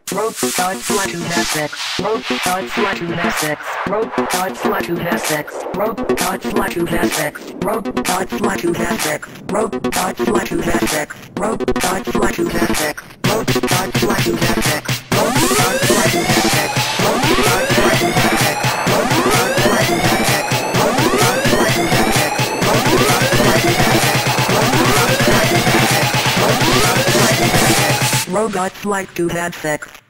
Robots like to have sex. Robots like to have sex. Robots like to have sex. Robots like to have sex. Robots like to have sex. Robots like to have sex. Robots like to have sex. Robots like to have sex. Robots like to have sex. Robots like to have sex. Robots like to have sex. Robots like to have sex. Robots like to have sex. Robots like to have sex. Robots like to have sex. Robots like to have sex.